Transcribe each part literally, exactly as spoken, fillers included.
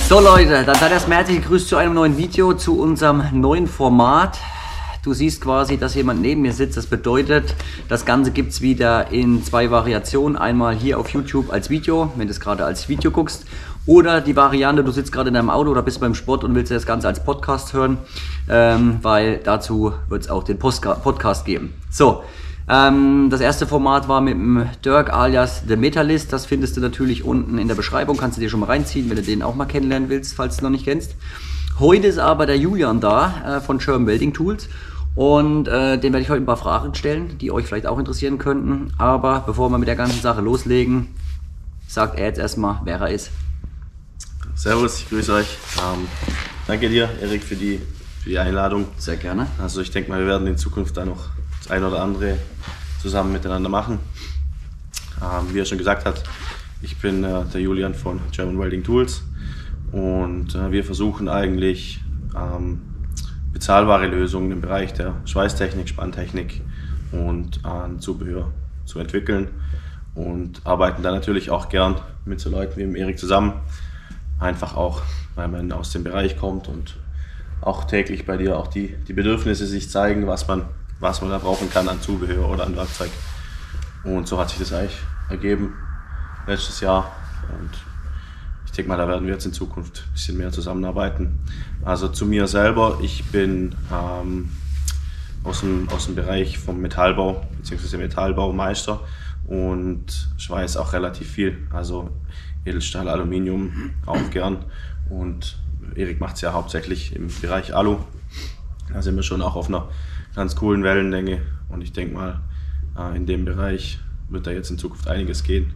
So Leute, dann seid erstmal herzlich gegrüßt zu einem neuen Video, zu unserem neuen Format. Du siehst quasi, dass jemand neben mir sitzt. Das bedeutet, das Ganze gibt es wieder in zwei Variationen. Einmal hier auf YouTube als Video, wenn du es gerade als Video guckst. Oder die Variante, du sitzt gerade in deinem Auto oder bist beim Sport und willst das Ganze als Podcast hören. Ähm, weil dazu wird es auch den Postka- Podcast geben. So, ähm, das erste Format war mit dem Dirk alias The Metalist. Das findest du natürlich unten in der Beschreibung. Kannst du dir schon mal reinziehen, wenn du den auch mal kennenlernen willst, falls du noch nicht kennst. Heute ist aber der Julian da äh, von German Welding Tools. Und äh, dem werde ich heute ein paar Fragen stellen, die euch vielleicht auch interessieren könnten. Aber bevor wir mit der ganzen Sache loslegen, sagt er jetzt erstmal, wer er ist. Servus, ich grüße euch. Ähm, danke dir, Erik, für die, für die Einladung. Sehr gerne. Also ich denke mal, wir werden in Zukunft da noch das eine oder andere zusammen miteinander machen. Ähm, wie er schon gesagt hat, ich bin äh, der Julian von German Welding Tools und äh, wir versuchen eigentlich ähm, bezahlbare Lösungen im Bereich der Schweißtechnik, Spanntechnik und äh, Zubehör zu entwickeln und arbeiten da natürlich auch gern mit so Leuten wie dem Erik zusammen. Einfach auch, weil man aus dem Bereich kommt und auch täglich bei dir auch die, die Bedürfnisse sich zeigen, was man, was man da brauchen kann an Zubehör oder an Werkzeug. Und so hat sich das eigentlich ergeben letztes Jahr. Und ich denke mal, da werden wir jetzt in Zukunft ein bisschen mehr zusammenarbeiten. Also zu mir selber, ich bin ähm, aus, dem, aus dem Bereich vom Metallbau bzw. Metallbaumeister und schweiß auch relativ viel. Also Edelstahl, Aluminium auch gern. Und Erik macht es ja hauptsächlich im Bereich Alu. Da sind wir schon auch auf einer ganz coolen Wellenlänge. Und ich denke mal, äh, in dem Bereich wird da jetzt in Zukunft einiges gehen.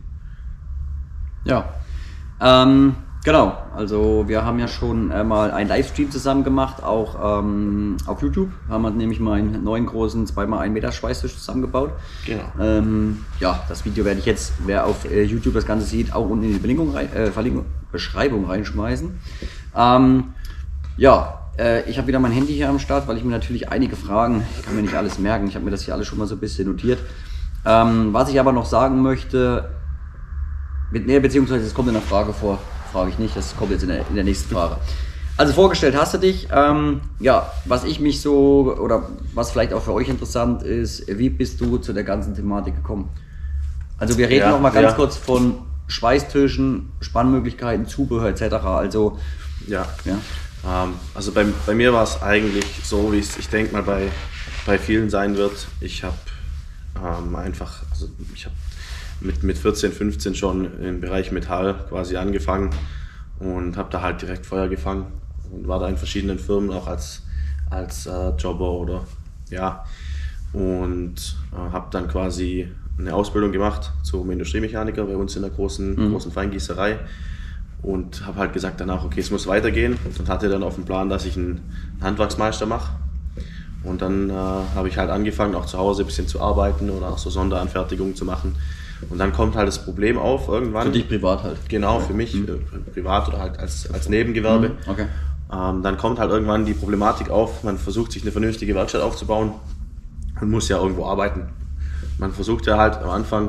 Ja, ähm, genau. Also wir haben ja schon äh, mal einen Livestream zusammen gemacht, auch ähm, auf YouTube. Haben wir nämlich mal einen neuen großen zwei mal ein Meter Schweißtisch zusammengebaut. Genau. Ähm, ja, das Video werde ich jetzt, wer auf äh, YouTube das Ganze sieht, auch unten in die Verlinkung rein, äh, Verlinkung, Beschreibung reinschmeißen. Ähm, ja, äh, ich habe wieder mein Handy hier am Start, weil ich mir natürlich einige Fragen, ich kann mir nicht alles merken, ich habe mir das hier alles schon mal so ein bisschen notiert. Ähm, was ich aber noch sagen möchte, mit, nee, beziehungsweise es kommt in der Frage vor, frage ich nicht, das kommt jetzt in der, in der nächsten Frage. Also vorgestellt hast du dich, ähm, ja, was ich mich so, oder was vielleicht auch für euch interessant ist, wie bist du zu der ganzen Thematik gekommen? Also wir reden ja, noch mal ganz ja. kurz von Schweißtischen, Spannmöglichkeiten, Zubehör et cetera. Also, ja. ja. Ähm, also bei, bei mir war es eigentlich so, wie es, ich denke mal, bei, bei vielen sein wird. Ich habe ähm, einfach, also ich habe mit, mit vierzehn, fünfzehn schon im Bereich Metall quasi angefangen und habe da halt direkt Feuer gefangen und war da in verschiedenen Firmen auch als, als äh, Jobber oder ja und äh, habe dann quasi eine Ausbildung gemacht zum Industriemechaniker bei uns in der großen, mhm. großen Feingießerei und habe halt gesagt danach, okay, es muss weitergehen und hatte dann auf dem Plan, dass ich einen Handwerksmeister mache. Und dann äh, habe ich halt angefangen, auch zu Hause ein bisschen zu arbeiten oder auch so Sonderanfertigungen zu machen. Und dann kommt halt das Problem auf irgendwann. Für dich privat halt? Genau, für mich mhm. äh, privat oder halt als, als Nebengewerbe. Mhm. Okay. Ähm, dann kommt halt irgendwann die Problematik auf, man versucht sich eine vernünftige Werkstatt aufzubauen und muss ja irgendwo arbeiten. Man versucht ja halt am Anfang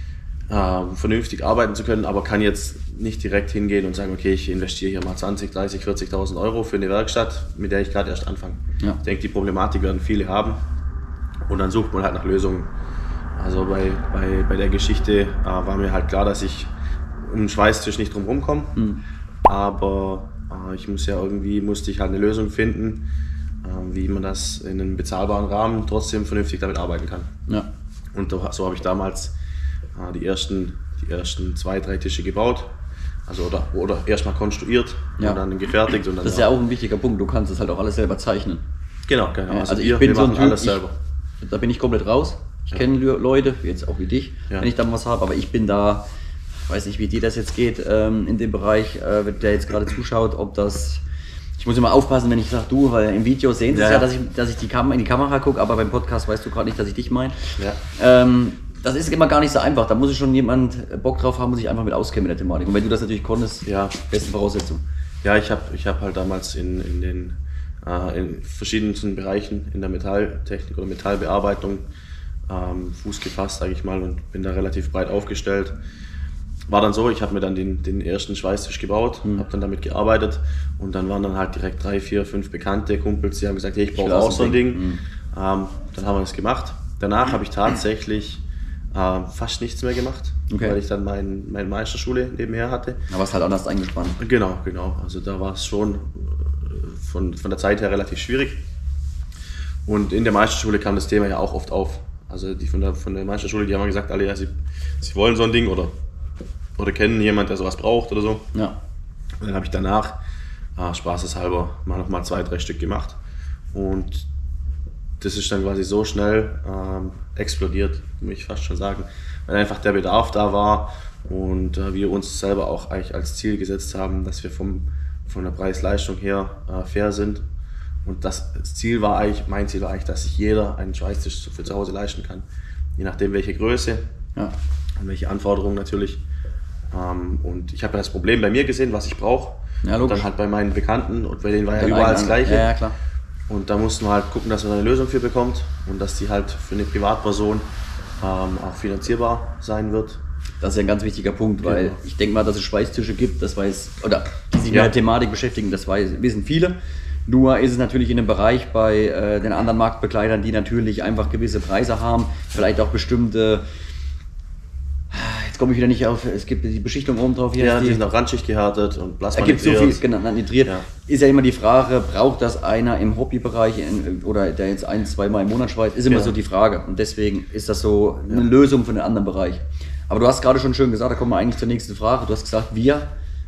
äh, vernünftig arbeiten zu können, aber kann jetzt nicht direkt hingehen und sagen, okay, ich investiere hier mal zwanzig, dreißig, vierzigtausend Euro für eine Werkstatt, mit der ich gerade erst anfange. Ja. Ich denke, die Problematik werden viele haben und dann sucht man halt nach Lösungen. Also bei, bei, bei der Geschichte äh, war mir halt klar, dass ich um den Schweißtisch nicht drum herum komme, mhm. aber äh, ich muss ja irgendwie, musste ich halt eine Lösung finden, äh, wie man das in einem bezahlbaren Rahmen trotzdem vernünftig damit arbeiten kann. Ja. Und so habe ich damals äh, die, ersten, die ersten zwei, drei Tische gebaut. Also oder, oder erstmal konstruiert ja. und dann gefertigt. Und dann das ist ja auch ein wichtiger Punkt, du kannst das halt auch alles selber zeichnen. Genau, genau. Ja, also, also ich bin so ein Typ, alles selber. Ich, da bin ich komplett raus. Ich ja. kenne Leute, jetzt auch wie dich, ja. wenn ich dann was habe, aber ich bin da, weiß nicht, wie dir das jetzt geht, ähm, in dem Bereich, äh, der jetzt gerade zuschaut, ob das, ich muss immer aufpassen, wenn ich sage du, weil im Video sehen sie ja, ja, dass ich, dass ich die Kam- in die Kamera gucke, aber beim Podcast weißt du gerade nicht, dass ich dich meine. Ja. Ähm, Das ist immer gar nicht so einfach, da muss schon jemand Bock drauf haben, muss sich einfach mit auskennen mit der Thematik. Und wenn du das natürlich konntest, ja, beste Voraussetzung. Ja, ich habe ich hab halt damals in, in den äh, in verschiedensten Bereichen in der Metalltechnik oder Metallbearbeitung ähm, Fuß gefasst, sage ich mal, und bin da relativ breit aufgestellt. war dann so, ich habe mir dann den, den ersten Schweißtisch gebaut, Mhm. habe dann damit gearbeitet und dann waren dann halt direkt drei, vier, fünf bekannte Kumpels, die haben gesagt, hey, ich brauche auch so ein Ding. Mhm. Ähm, dann haben wir das gemacht. Danach habe ich tatsächlich ähm, fast nichts mehr gemacht, Okay. weil ich dann mein, meine Meisterschule nebenher hatte. Aber es ist halt anders eingespannt. Genau, genau. Also da war es schon äh, von, von der Zeit her relativ schwierig. Und in der Meisterschule kam das Thema ja auch oft auf. Also die von der, von der Meisterschule, die haben gesagt, alle, ja, sie, sie wollen so ein Ding oder, oder kennen jemanden, der sowas braucht oder so. Ja. Und dann habe ich danach, äh, spaßeshalber, mal noch mal zwei, drei Stück gemacht. Und das ist dann quasi so schnell ähm, explodiert, muss ich fast schon sagen. Weil einfach der Bedarf da war und äh, wir uns selber auch eigentlich als Ziel gesetzt haben, dass wir vom, von der Preis-Leistung her äh, fair sind. Und das Ziel war eigentlich, mein Ziel war eigentlich, dass sich jeder einen Schweißtisch für zu Hause leisten kann. Je nachdem welche Größe Ja. und welche Anforderungen natürlich. Ähm, und ich habe ja das Problem bei mir gesehen, was ich brauche. Ja, und logisch. dann halt bei meinen Bekannten und bei denen war ja Dein überall das eigener- Gleiche. Ja, ja, klar. Und da mussten wir halt gucken, dass man eine Lösung für bekommt und dass die halt für eine Privatperson ähm, auch finanzierbar sein wird. Das ist ja ein ganz wichtiger Punkt, weil Genau. ich denke mal, dass es Schweißtische gibt, das weiß, oder die sich Ja. mit der Thematik beschäftigen, das weiß, wissen viele. Nur ist es natürlich in dem Bereich bei äh, den anderen Marktbegleitern, die natürlich einfach gewisse Preise haben, vielleicht auch bestimmte, jetzt komme ich wieder nicht auf, es gibt die Beschichtung oben drauf hier. Ja, ist die die, sind auch randschicht gehärtet und da Plasma gibt es so viel, nitriert. genau, nitriert. Ja. Ist ja immer die Frage, braucht das einer im Hobbybereich in, oder der jetzt ein, zweimal im Monat schweißt, ist immer Ja. so die Frage. Und deswegen ist das so eine Lösung für den anderen Bereich. Aber du hast gerade schon schön gesagt, da kommen wir eigentlich zur nächsten Frage. Du hast gesagt, wir.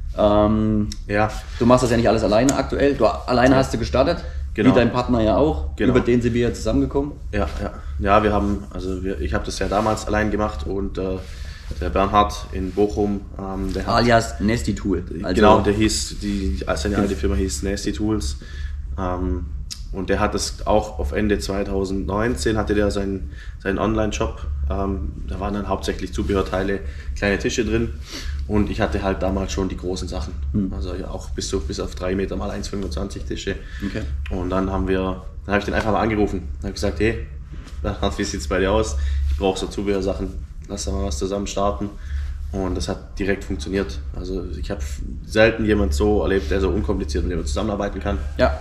Ähm, Ja, du machst das ja nicht alles alleine aktuell. Du alleine hast du gestartet, Genau. wie dein Partner ja auch. Genau. Über den sind wir ja zusammengekommen. ja, ja. Ja, wir haben, also wir, ich habe das ja damals allein gemacht und äh, der Bernhard in Bochum, ähm, der hat, Alias Nasty Tool. Also, genau, der hieß, die, seine alte Firma hieß Nasty Tools. Ähm, und der hat das auch auf Ende zwanzig neunzehn hatte der seinen, seinen Online-Shop. Ähm, da waren dann hauptsächlich Zubehörteile, kleine Tische drin. Und ich hatte halt damals schon die großen Sachen. Also ja, auch bis, so, bis auf drei Meter mal eins Komma fünfundzwanzig Tische. Okay. Und dann haben wir, dann habe ich den einfach mal angerufen. Dann habe ich gesagt, hey, Bernhard, wie sieht es bei dir aus? Ich brauche so Zubehörsachen, lass da mal was zusammen starten. Und das hat direkt funktioniert. Also ich habe selten jemand so erlebt, der so unkompliziert mit dem man zusammenarbeiten kann. Ja.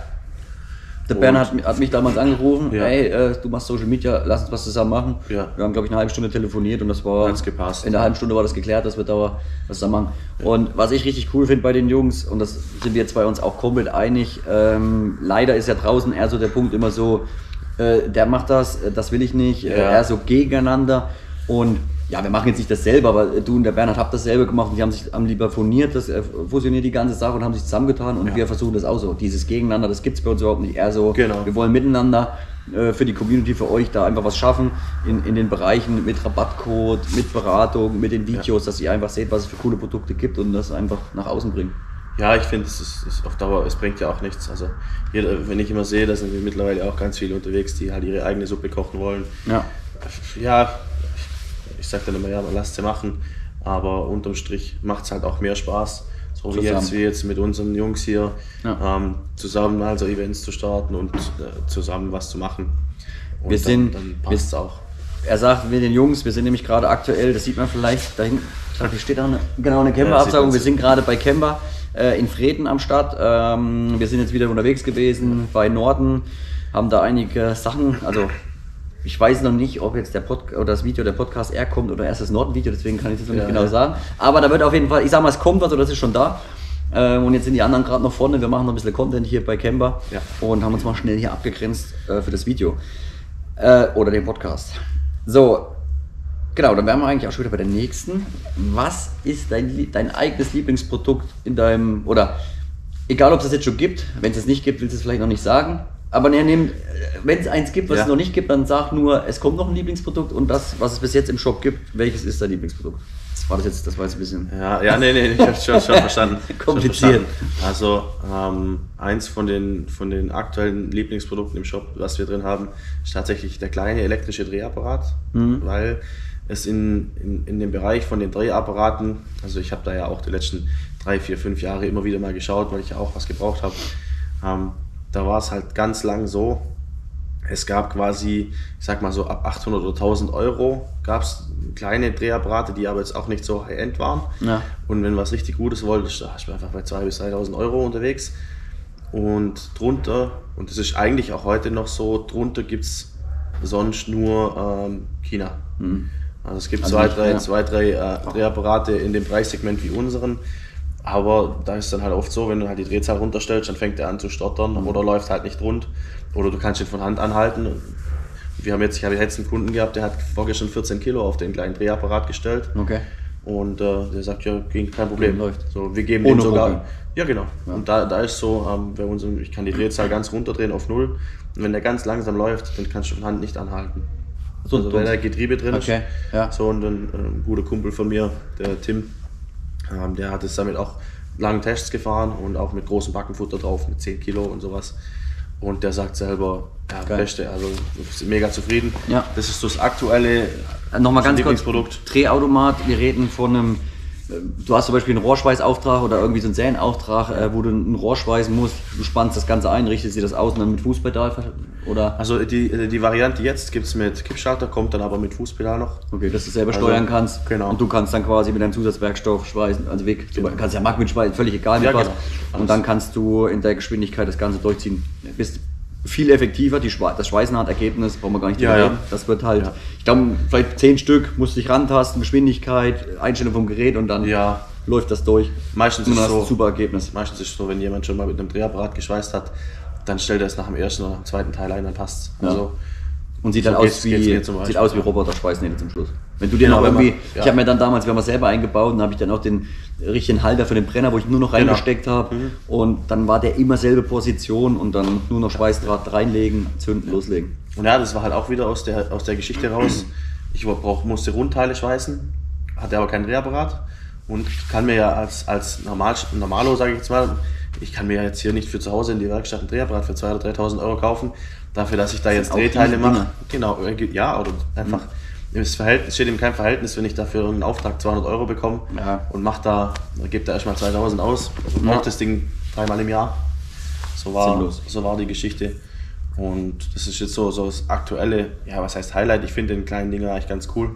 Der Und- Bernhard hat, hat mich damals angerufen, Ja. hey, äh, du machst Social Media, lass uns was zusammen machen. Ja. Wir haben, glaube ich, eine halbe Stunde telefoniert und das war, Hat's gepasst. in der halben Stunde war das geklärt, dass wir da was zusammen machen. Und was ich richtig cool finde bei den Jungs, und das sind wir jetzt bei uns auch komplett einig, ähm, leider ist ja draußen eher so der Punkt immer so, äh, der macht das, äh, das will ich nicht, äh, Ja. eher so gegeneinander. Und ja, wir machen jetzt nicht dasselbe, aber du und der Bernhard habt dasselbe gemacht und die haben sich haben lieber fusioniert, das äh, fusioniert die ganze Sache und haben sich zusammengetan und Ja. wir versuchen das auch so. Dieses Gegeneinander, das gibt es bei uns überhaupt nicht. Eher so, Genau. wir wollen miteinander äh, für die Community, für euch da einfach was schaffen in, in den Bereichen mit Rabattcode, mit Beratung, mit den Videos, dass ihr einfach seht, was es für coole Produkte gibt und das einfach nach außen bringen. Ja, ich finde, es ist, ist auf Dauer, es bringt ja auch nichts. Also jeder, wenn ich immer sehe, da sind wir mittlerweile auch ganz viele unterwegs, die halt ihre eigene Suppe kochen wollen. Ja. Ja, ich, ich sag dann immer, ja, man lasst sie machen, aber unterm Strich macht es halt auch mehr Spaß. So wie Zusammen. jetzt, wie jetzt mit unseren Jungs hier, Ja. ähm, zusammen also Events zu starten und äh, zusammen was zu machen. Und Wir dann, sind- dann wir- passt es auch. Er sagt mit den Jungs, wir sind nämlich gerade aktuell, das sieht man vielleicht da hinten, ich glaube, hier steht auch eine, genau eine Ja, Camber-Absaugung. sieht Wir man sind gerade bei Camber äh, in Vreten am Start. Ähm, wir sind jetzt wieder unterwegs gewesen bei Norden, haben da einige Sachen, also ich weiß noch nicht, ob jetzt der Pod oder das Video, der Podcast eher kommt oder erst das Norden-Video, deswegen kann ich das noch nicht Ja, genau ja. sagen. Aber da wird auf jeden Fall, ich sag mal, es kommt was oder das ist schon da. Ähm, und jetzt sind die anderen gerade noch vorne, wir machen noch ein bisschen Content hier bei Camber Ja. und haben uns mal schnell hier abgegrenzt äh, für das Video äh, oder den Podcast. So, genau, dann wären wir eigentlich auch schon wieder bei der nächsten. Was ist dein, Lie- dein eigenes Lieblingsprodukt in deinem, oder egal ob es das jetzt schon gibt, wenn es es nicht gibt, willst du es vielleicht noch nicht sagen. Aber wenn es eins gibt, was Ja. es noch nicht gibt, dann sag nur, es kommt noch ein Lieblingsprodukt und das, was es bis jetzt im Shop gibt, welches ist dein Lieblingsprodukt? War das jetzt, das war jetzt ein bisschen Ja, ja, nee, nee, ich hab's schon, schon verstanden. Kompliziert. Schon verstanden. Also, ähm, eins von den, von den aktuellen Lieblingsprodukten im Shop, was wir drin haben, ist tatsächlich der kleine elektrische Drehapparat, weil es in, in, in dem Bereich von den Drehapparaten, also ich habe da ja auch die letzten drei, vier, fünf Jahre immer wieder mal geschaut, weil ich ja auch was gebraucht habe, ähm, da war es halt ganz lang so, Es gab quasi, ich sag mal so ab achthundert oder tausend Euro gab es kleine Drehapparate, die aber jetzt auch nicht so High-End waren. Ja. Und wenn du was richtig Gutes wolltest, da hast du einfach bei zweitausend bis dreitausend Euro unterwegs. Und drunter, und das ist eigentlich auch heute noch so, drunter gibt es sonst nur ähm, China. Mhm. Also es gibt also zwei, nicht, drei, ja. zwei, drei äh, Drehapparate in dem Preissegment wie unseren. Aber da ist dann halt oft so, wenn du halt die Drehzahl runterstellst, dann fängt er an zu stottern mhm. oder läuft halt nicht rund. Oder du kannst ihn von Hand anhalten. Wir haben jetzt, ich habe jetzt einen Kunden gehabt, der hat vorgestern vierzehn Kilo auf den kleinen Drehapparat gestellt. Okay. Und äh, der sagt, ja, ging kein Problem. Läuft. So, wir geben Ohne dem sogar. Ruckeln. Ja, genau. Ja. Und da, da ist so, ähm, bei uns, ich kann die Drehzahl ganz runterdrehen auf null. Und wenn der ganz langsam läuft, dann kannst du von Hand nicht anhalten. So, also wenn da Getriebe drin okay. ist. Ja. So, und dann äh, ein guter Kumpel von mir, der Tim, ähm, der hat es damit auch lange Tests gefahren und auch mit großem Backenfutter drauf, mit zehn Kilo und sowas. Und der sagt selber, ja, Geil. Beste, also ist mega zufrieden. Ja. Das ist so das aktuelle Nochmal ganz kurz, Drehautomat, wir reden von einem, du hast zum Beispiel einen Rohrschweißauftrag oder irgendwie so einen Sägenauftrag, wo du einen Rohr schweißen musst, du spannst das Ganze ein, richtest dir das aus und dann mit Fußpedal, oder? Also die, die Variante jetzt gibt es mit Kippschalter, kommt dann aber mit Fußpedal noch. Okay, dass du selber also, steuern kannst, genau. Und du kannst dann quasi mit deinem Zusatzwerkstoff schweißen, also Weg, genau. Du kannst ja Magnet schweißen, völlig egal mit ja, was, genau. Und dann kannst du in der Geschwindigkeit das Ganze durchziehen. Bist viel effektiver, die Schwe das Schweißnahtergebnis brauchen wir gar nicht ja, reden. Ja. Das wird halt, ja. ich glaube, vielleicht zehn Stück musst du dich rantasten, Geschwindigkeit, Einstellung vom Gerät und dann ja. läuft das durch. Meistens ist es so, ein super Ergebnis. Meistens ist es so, wenn jemand schon mal mit einem Drehapparat geschweißt hat, dann stellt er es nach dem ersten oder dem zweiten Teil ein, dann passt es. Also, ja. Und sieht so dann aus wie, sieht aus wie Roboter-Schweißnähte zum Schluss. Wenn du dir genau, noch irgendwie, man, ja. Ich habe mir dann damals, wir haben es selber eingebaut und habe ich dann auch den richtigen Halter für den Brenner, wo ich nur noch reingesteckt genau. habe. Mhm. Und dann war der immer selbe Position und dann nur noch Schweißdraht reinlegen, zünden, ja. loslegen. Und ja, das war halt auch wieder aus der, aus der Geschichte raus. Ich brauch, musste Rundteile schweißen, hatte aber kein Drehapparat und kann mir ja als, als Normal, Normalo, sage ich jetzt mal, ich kann mir jetzt hier nicht für zu Hause in die Werkstatt ein Drehapparat für zweitausend oder dreitausend Euro kaufen, dafür, dass ich da jetzt Drehteile mache. Genau, ja, oder einfach, mhm. es steht ihm kein Verhältnis, wenn ich dafür irgendeinen Auftrag zweihundert Euro bekomme ja. und mach da, gebe da erstmal zweitausend aus, also ja. braucht das Ding dreimal im Jahr. So war, so war die Geschichte. Und das ist jetzt so, so das aktuelle, ja, was heißt Highlight? Ich finde den kleinen Dinger eigentlich ganz cool,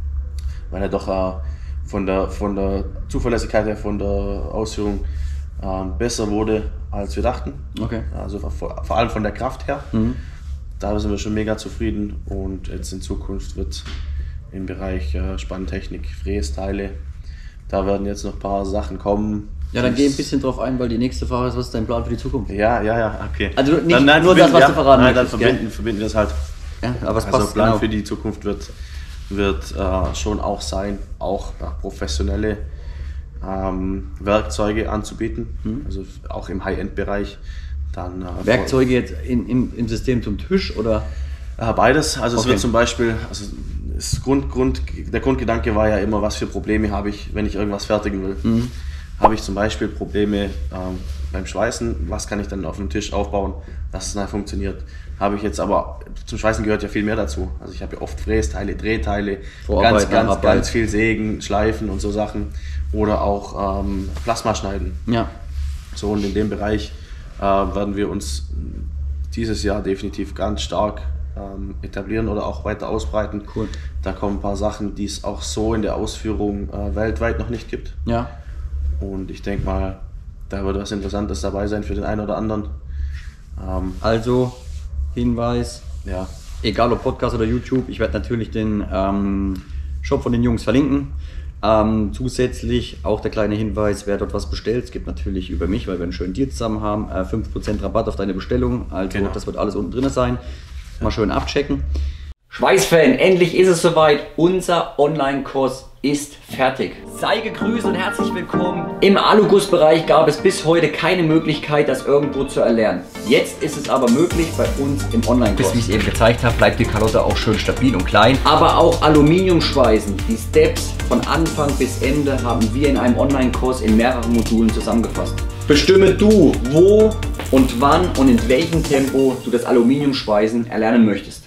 weil er doch äh, von, der, von der Zuverlässigkeit her, von der Ausführung äh, besser wurde, als wir dachten. Okay. Also vor, vor allem von der Kraft her. Mhm. Da sind wir schon mega zufrieden und jetzt in Zukunft wird im Bereich äh, Spanntechnik, Frästeile, da werden jetzt noch ein paar Sachen kommen. Ja, dann geh ein bisschen drauf ein, weil die nächste Frage ist, was ist dein Plan für die Zukunft? Ja, ja, ja, okay. Also nicht dann, nein, nur das, was ja, du verraten Nein, dann möchtest, verbinden, verbinden wir das halt. Ja, aber was also passt Plan genau. für die Zukunft wird, wird äh, schon auch sein, auch äh, professionelle ähm, Werkzeuge anzubieten, mhm. also auch im High-End-Bereich. Dann, äh, Werkzeuge jetzt in, im, im System zum Tisch oder? Äh, beides, also okay. es wird zum Beispiel, also das Grund, Grund, der Grundgedanke war ja immer, was für Probleme habe ich, wenn ich irgendwas fertigen will. Mhm. Habe ich zum Beispiel Probleme ähm, beim Schweißen, was kann ich dann auf dem Tisch aufbauen, dass es dann funktioniert. Habe ich jetzt aber, zum Schweißen gehört ja viel mehr dazu. Also ich habe ja oft Frästeile, Drehteile, ganz, ganz, ganz viel Sägen, Schleifen und so Sachen. Oder auch ähm, Plasma schneiden. Ja. So, und in dem Bereich äh, werden wir uns dieses Jahr definitiv ganz stark ähm, etablieren oder auch weiter ausbreiten. Cool. Da kommen ein paar Sachen, die es auch so in der Ausführung äh, weltweit noch nicht gibt. Ja. Und ich denke mal, da wird was Interessantes dabei sein für den einen oder anderen. Ähm, also, Hinweis, ja. egal ob Podcast oder YouTube, ich werde natürlich den ähm, Shop von den Jungs verlinken. Ähm, zusätzlich auch der kleine Hinweis, wer dort was bestellt, es gibt natürlich über mich, weil wir einen schönen Deal zusammen haben, äh, fünf Prozent Rabatt auf deine Bestellung, also genau. Das wird alles unten drin sein. Mal schön abchecken. Schweißfan, endlich ist es soweit. Unser Online-Kurs ist fertig. Sei gegrüßt und herzlich willkommen. Im Alugussbereich gab es bis heute keine Möglichkeit, das irgendwo zu erlernen. Jetzt ist es aber möglich bei uns im Online-Kurs. Wie ich es eben gezeigt habe, bleibt die Kalotte auch schön stabil und klein. Aber auch Aluminiumschweißen, die Steps von Anfang bis Ende haben wir in einem Online-Kurs in mehreren Modulen zusammengefasst. Bestimme du, wo und wann und in welchem Tempo du das Aluminiumschweißen erlernen möchtest.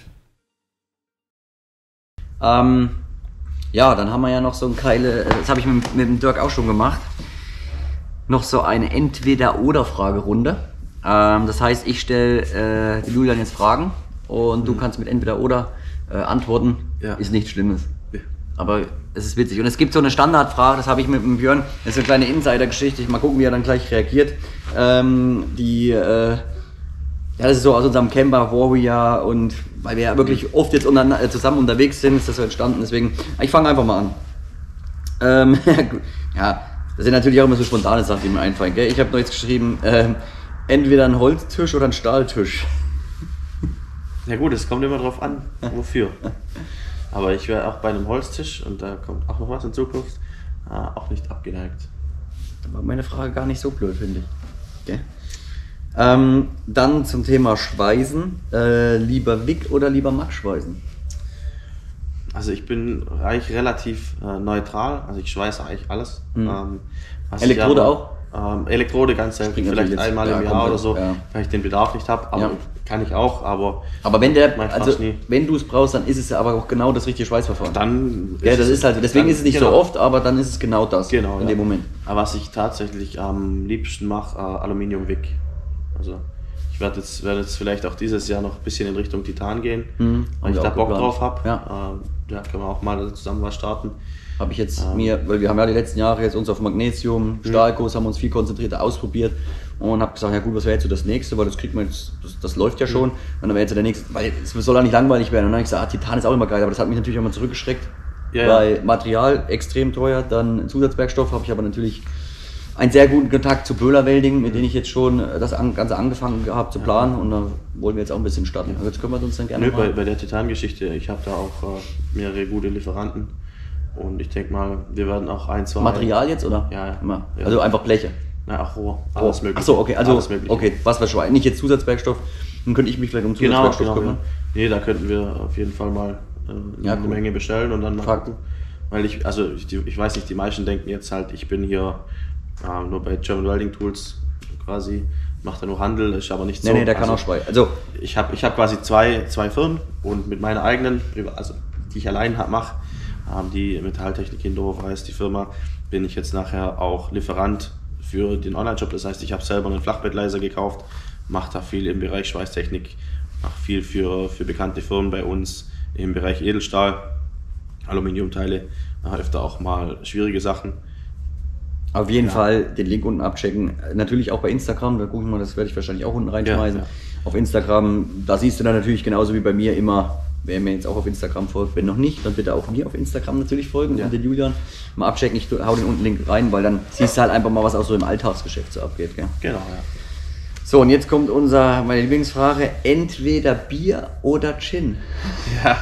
Ähm, ja, dann haben wir ja noch so ein geile, das habe ich mit, mit dem Dirk auch schon gemacht, noch so eine Entweder-Oder-Fragerunde. Ähm, das heißt, ich stelle äh, Julian jetzt Fragen und du kannst mit entweder oder äh, antworten, Ja. ist nichts Schlimmes. Ja. Aber es ist witzig. Und es gibt so eine Standardfrage, das habe ich mit dem Björn, das ist eine kleine Insider-Geschichte, mal gucken, wie er dann gleich reagiert. Ähm, die, äh, ja, das ist so aus unserem Camper Warrior und weil wir ja wirklich oft jetzt untereinander, äh, zusammen unterwegs sind, ist das so entstanden. Deswegen, ich fange einfach mal an. Ähm, ja, das sind natürlich auch immer so spontane Sachen, die mir einfallen. Gell? Ich habe noch jetzt geschrieben, ähm, entweder ein Holztisch oder ein Stahltisch. Ja gut, es kommt immer drauf an, wofür. Aber ich wäre auch bei einem Holztisch, und da kommt auch noch was in Zukunft, äh, auch nicht abgeneigt. Da war meine Frage gar nicht so blöd, finde ich. Okay. Ähm, dann zum Thema Schweißen. Äh, lieber Wick oder lieber Max schweißen? Also ich bin eigentlich relativ äh, neutral, also ich schweiße eigentlich alles. Mhm. Ähm, was Elektrode ich aber, auch? Ähm, Elektrode ganz selten, Springt vielleicht natürlich jetzt- einmal ja, im Jahr kommt oder jetzt, so, ja. weil ich den Bedarf nicht habe, aber Ja. kann ich auch, aber Aber wenn der, Mein also fast nie. wenn du es brauchst, dann ist es ja aber auch genau das richtige Schweißverfahren. dann... Ja, das ist halt, deswegen dann- ist es nicht genau. so oft, aber dann ist es genau das Genau, in ja. dem Moment. Aber was ich tatsächlich am liebsten mache, äh, Aluminium-Wick. Also ich werde jetzt, werd jetzt vielleicht auch dieses Jahr noch ein bisschen in Richtung Titan gehen, Mhm, weil ich hab da ich auch Bock geplant. drauf habe. Ja. Ähm, ja, können wir auch mal zusammen was starten. Habe ich jetzt Ähm. mir, weil wir haben ja die letzten Jahre jetzt uns auf Magnesium, Stahlkurs, haben uns viel konzentrierter ausprobiert und habe gesagt, ja gut, was wäre jetzt so das nächste, weil das kriegt man jetzt, das, das läuft ja schon. Und dann wäre jetzt der nächste, weil es soll ja nicht langweilig werden. Und dann habe ich gesagt, ah, Titan ist auch immer geil, aber das hat mich natürlich auch mal zurückgeschreckt, Ja, ja. weil Material extrem teuer, dann Zusatzwerkstoff habe ich aber natürlich einen sehr guten Kontakt zu Böhler Welding, mit denen ich jetzt schon das an- Ganze angefangen habe zu planen und da wollen wir jetzt auch ein bisschen starten. Also jetzt können wir uns dann gerne Nö, bei, mal... bei der Titan-Geschichte, ich habe da auch äh, mehrere gute Lieferanten und ich denke mal, wir werden auch ein, zwei... Material jetzt, oder? Ja, ja. Immer. Also einfach Bleche. Na, auch Rohr, alles mögliche. Achso, okay, also Alles Mögliche. okay, was wir schon, nicht jetzt Zusatzwerkstoff, dann könnte ich mich vielleicht um Genau, Zusatzwerkstoff genau. Ja. kümmern. Nee, da könnten wir auf jeden Fall mal äh, Ja, eine cool. Menge bestellen und dann mal Frag. gucken. Weil ich, also ich, die, ich weiß nicht, die meisten denken jetzt halt, ich bin hier äh, nur bei German Welding Tools quasi, macht da nur Handel, ist aber nicht Nee, so. nee, der kann also, auch Schweiß. Also, Ich habe ich hab quasi zwei, zwei Firmen und mit meiner eigenen, also die ich allein mache, ähm, die Metalltechnik Hinterhof heißt die Firma, bin ich jetzt nachher auch Lieferant für den Online-Shop. Das heißt, ich habe selber einen Flachbettleiser gekauft, mache da viel im Bereich Schweißtechnik, mache viel für, für bekannte Firmen bei uns im Bereich Edelstahl, Aluminiumteile, äh, öfter auch mal schwierige Sachen. auf jeden Ja. Fall den Link unten abchecken. Natürlich auch bei Instagram, da gucken wir mal, das werde ich wahrscheinlich auch unten reinschmeißen. Ja, ja. Auf Instagram, da siehst du dann natürlich genauso wie bei mir immer, wer mir jetzt auch auf Instagram folgt, wenn noch nicht, dann bitte auch mir auf Instagram natürlich folgen Ja. und den Julian mal abchecken. Ich hau den unten Link rein, weil dann siehst du halt einfach mal, was auch so im Alltagsgeschäft so abgeht. Gell? Genau, ja. So, und jetzt kommt unser, meine Lieblingsfrage, entweder Bier oder Gin. Ja,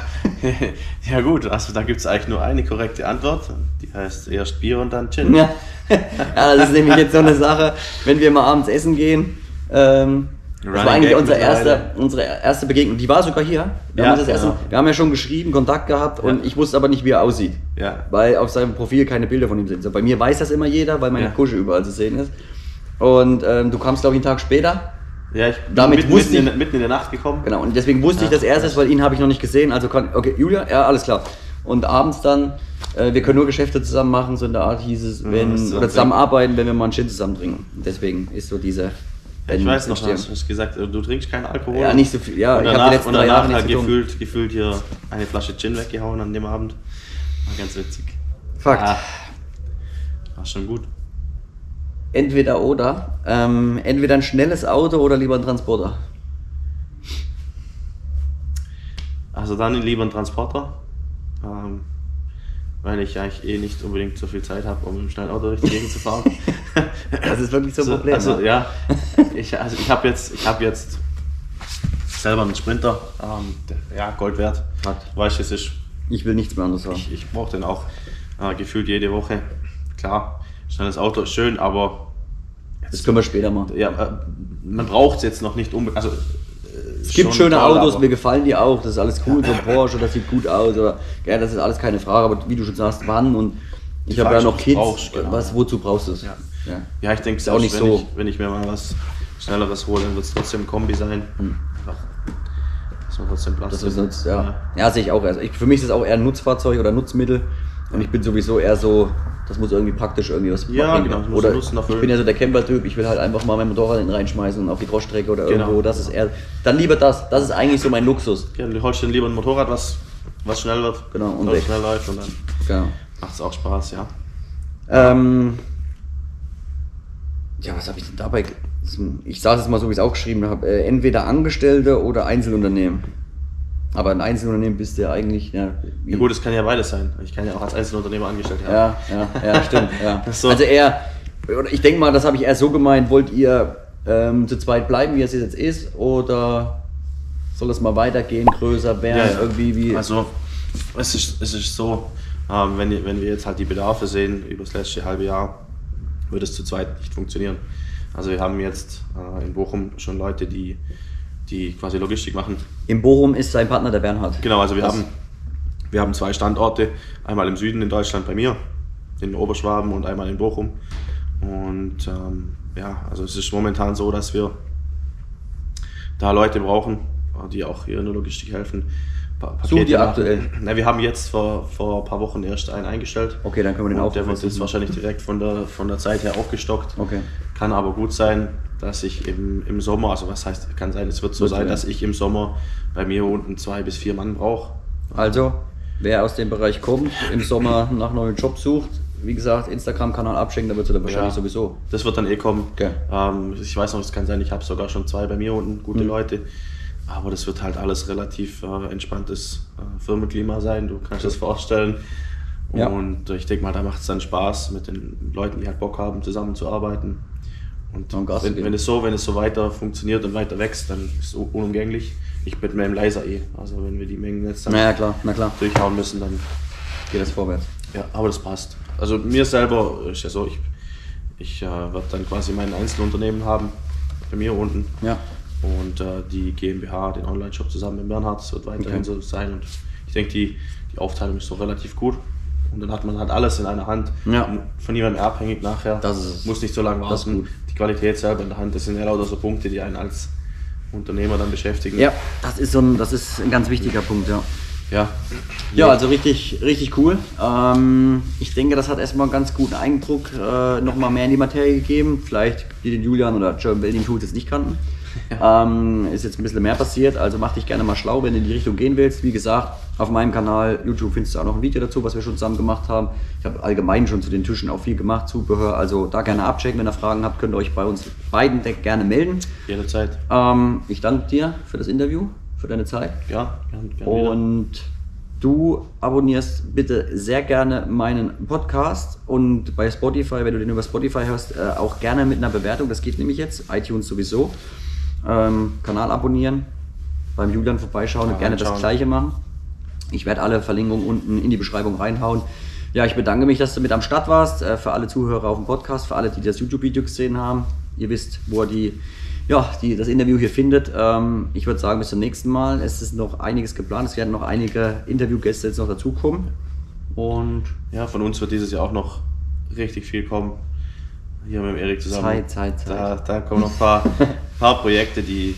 ja gut, also da gibt es eigentlich nur eine korrekte Antwort. Die heißt erst Bier und dann Gin. Ja. Ja, das ist nämlich jetzt so eine Sache, wenn wir mal abends essen gehen. Ähm, das Running war eigentlich Gag unser mittlerweile. erster, unsere erste Begegnung. Die war sogar hier. Wir, Ja, haben, das genau. erste, wir haben ja schon geschrieben, Kontakt gehabt und Ja. ich wusste aber nicht, wie er aussieht. Ja. Weil auf seinem Profil keine Bilder von ihm sind. So, bei mir weiß das immer jeder, weil meine Ja. Kusche überall zu sehen ist. Und ähm, du kamst, glaube ich, einen Tag später. Ja, ich bin Damit mitten, wusste mitten, ich- in, mitten in der Nacht gekommen. Genau, und deswegen wusste ich Ja. das erst, weil ihn habe ich noch nicht gesehen. Also kann, okay, Julia, ja, alles klar. Und abends dann, äh, wir können nur Geschäfte zusammen machen, so in der Art hieß es, Ja, wenn, das ist oder auch zusammenarbeiten, wenn wir mal einen Gin zusammen trinken. Und deswegen ist so diese. Ich weiß noch, entstehen. hast du hast gesagt, du trinkst keinen Alkohol. Ja, nicht so viel. Ja, und ich danach, habe die letzten und drei danach Jahre halt nichts getrunken. gefühlt, gefühlt hier eine Flasche Gin weggehauen an dem Abend. War ganz witzig. Fakt. Ah, war schon gut. Entweder oder. Ähm, entweder ein schnelles Auto oder lieber ein Transporter. Also dann lieber ein Transporter, ähm, weil ich eigentlich eh nicht unbedingt so viel Zeit habe, um im schnellen Auto durch die Gegend zu fahren. Das ist wirklich so ein Problem. Also ne? ja, ich, also ich habe jetzt, ich habe jetzt selber einen Sprinter, ähm, der, ja, Gold wert. Fakt. Weißt du, es ist, Ich will nichts mehr anderes haben. ich, ich brauche den auch äh, gefühlt jede Woche. Klar, schnelles Auto ist schön, aber Das können wir später machen. ja, äh, man braucht es jetzt noch nicht unbedingt. Also, Es gibt schöne Autos, mir gefallen die auch, das ist alles cool, so ein Porsche, das sieht gut aus, oder, ja, das ist alles keine Frage, aber wie du schon sagst, wann und ich Die habe ja Frage noch ist, was Kids, brauchst, genau. was, wozu brauchst du es? Ja. Ja. Ja, ich denke, Ist auch nicht wenn, so- ich, wenn ich mir mal was Schnelleres hole, dann wird es trotzdem ein Kombi sein. Einfach, dass man trotzdem Platz Das ist hat. nutzt, ja. Ja, sehe ich auch. Also ich, für mich ist es auch eher ein Nutzfahrzeug oder Nutzmittel Und ich bin sowieso eher so, das muss irgendwie praktisch irgendwie was Ja, bringen. genau, das muss Oder Nutzen ich erfüllen. bin ja so der Camper-Typ, ich will halt einfach mal mein Motorrad hinten reinschmeißen und auf die Crossstrecke oder Genau. irgendwo. Das ist eher, dann lieber das. Das ist eigentlich so mein Luxus. Ja, du holst dir lieber ein Motorrad, was, was schnell wird, Genau, und was weg. schnell läuft und dann Genau. macht es auch Spaß, ja. Ähm, ja, was habe ich denn dabei? Ich sage es mal so, wie ich es auch geschrieben habe. Äh, entweder Angestellte oder Einzelunternehmen. Aber ein Einzelunternehmen bist du ja eigentlich. Ja, wie- Ja gut, es kann ja beides sein. Ich kann ja auch als Einzelunternehmer angestellt werden. ja, ja, ja, stimmt. Ja. So. Also eher, oder ich denke mal, das habe ich eher so gemeint, wollt ihr ähm, zu zweit bleiben, wie es jetzt ist, oder soll es mal weitergehen, größer werden, Ja, ja. irgendwie wie. Also es ist, es ist so, ähm, wenn, wenn wir jetzt halt die Bedarfe sehen über das letzte halbe Jahr, wird es zu zweit nicht funktionieren. Also wir haben jetzt äh, in Bochum schon Leute, die, die quasi Logistik machen. In Bochum ist sein Partner der Bernhard. Genau, also wir Das- haben, wir haben zwei Standorte, einmal im Süden in Deutschland bei mir, in Oberschwaben, und einmal in Bochum. Und ähm, ja, also es ist momentan so, dass wir da Leute brauchen, die auch hier in der Logistik helfen. Pa- Sucht ihr machen. aktuell? Na, wir haben jetzt vor, vor ein paar Wochen erst einen eingestellt. Okay, dann können wir den Und der Aufruf wird jetzt wahrscheinlich direkt von der, von der Zeit her aufgestockt. Okay. Kann aber gut sein, dass ich im, im Sommer, also was heißt, kann sein, es wird so Wird sein, werden. dass ich im Sommer bei mir unten zwei bis vier Mann brauche. Also, wer aus dem Bereich kommt, im Sommer nach neuen Job sucht, wie gesagt, Instagram-Kanal abchecken, da wird es dann wahrscheinlich Ja. sowieso. Das wird dann eh kommen. Okay. Ähm, ich weiß noch, es kann sein, ich habe sogar schon zwei bei mir unten, gute Mhm. Leute. Aber das wird halt alles relativ äh, entspanntes äh, Firmenklima sein, du kannst das vorstellen. Ja. Und ich denke mal, da macht es dann Spaß mit den Leuten, die halt Bock haben, zusammenzuarbeiten. Und Und Gas zu wenn, geben. wenn, es so, wenn es so weiter funktioniert und weiter wächst, dann ist es un- unumgänglich. Ich bin mit meinem Laser eh. Also wenn wir die Mengen jetzt dann Na ja, klar, na klar, durchhauen müssen, dann geht das vorwärts. ja, aber das passt. Also mir selber ist ja so, ich, ich äh, werde dann quasi mein Einzelunternehmen haben, bei mir unten. Ja. Und äh, die GmbH, den Online-Shop zusammen mit Bernhard, das wird weiterhin Okay. so sein. Und ich denke, die, die Aufteilung ist so relativ gut. Und dann hat man halt alles in einer Hand. Ja. Und von niemandem abhängig nachher. Das ist es. Muss nicht so lange Das ist warten. gut. Die Qualität selber in der Hand, das sind ja lauter so Punkte, die einen als Unternehmer dann beschäftigen. Ja, das ist so ein, das ist ein ganz wichtiger Punkt, ja. Ja, Ja, also richtig, richtig cool. Ähm, ich denke, das hat erstmal einen ganz guten Eindruck äh, nochmal mehr in die Materie gegeben. Vielleicht die den Julian oder German Welding Tools jetzt nicht kannten. Ähm, ist jetzt ein bisschen mehr passiert, also mach dich gerne mal schlau, wenn du in die Richtung gehen willst. Wie gesagt, auf meinem Kanal YouTube findest du auch noch ein Video dazu, was wir schon zusammen gemacht haben. Ich habe allgemein schon zu den Tischen auch viel gemacht, Zubehör, also da gerne abchecken. Wenn ihr Fragen habt, könnt ihr euch bei uns beiden gerne melden. jederzeit. Ähm, ich danke dir für das Interview, für deine Zeit. Ja, gern, gern wieder. Und du abonnierst bitte sehr gerne meinen Podcast und bei Spotify, wenn du den über Spotify hörst, äh, auch gerne mit einer Bewertung. Das geht nämlich jetzt, iTunes sowieso. Ähm, Kanal abonnieren, beim Julian vorbeischauen Ja, und gerne das reinschauen. Gleiche machen. Ich werde alle Verlinkungen unten in die Beschreibung reinhauen. Ja, ich bedanke mich, dass du mit am Start warst. Äh, für alle Zuhörer auf dem Podcast, für alle, die das YouTube-Video gesehen haben. Ihr wisst, wo ihr die, ja, die, das Interview hier findet. Ähm, ich würde sagen, bis zum nächsten Mal. Es ist noch einiges geplant. Es werden noch einige Interviewgäste jetzt noch dazukommen. Und Ja, von uns wird dieses Jahr auch noch richtig viel kommen. Hier mit dem Erik zusammen. Zeit, Zeit, Zeit. Da, da kommen noch ein paar, paar Projekte, die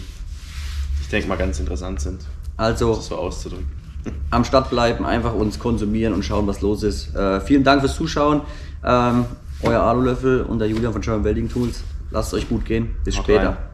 ich denke mal ganz interessant sind, also das so auszudrücken. am Start bleiben, einfach uns konsumieren und schauen, was los ist. Äh, vielen Dank fürs Zuschauen. Ähm, euer Alulöffel und der Julian von German Welding Tools. Lasst es euch gut gehen. Bis Haut später. rein.